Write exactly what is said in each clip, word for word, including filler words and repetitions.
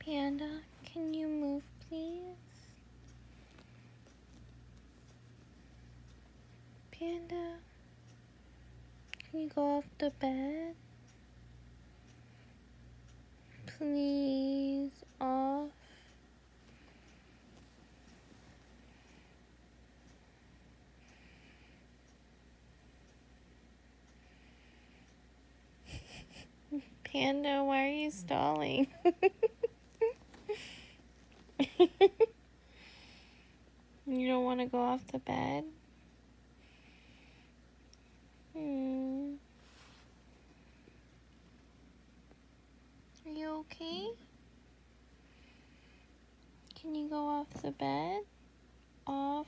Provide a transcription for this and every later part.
Panda, can you move, please? Panda, can you go off the bed? Please, off. Panda, why are you stalling? You don't want to go off the bed? Hmm. Are you okay? Can you go off the bed? Off.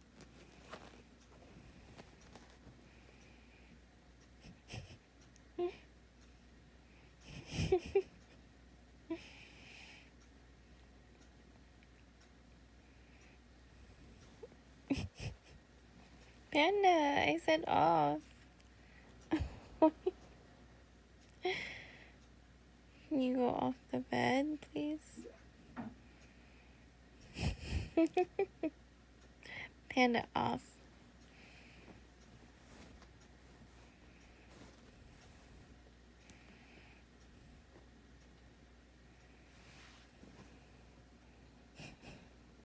Panda, I said off. Can you go off the bed, please? Panda, off.